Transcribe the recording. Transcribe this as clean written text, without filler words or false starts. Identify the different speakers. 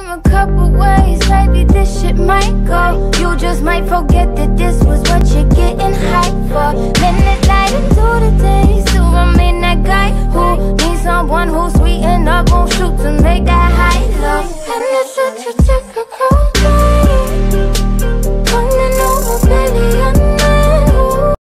Speaker 1: a couple ways, maybe this shit might go. You just might forget that this was what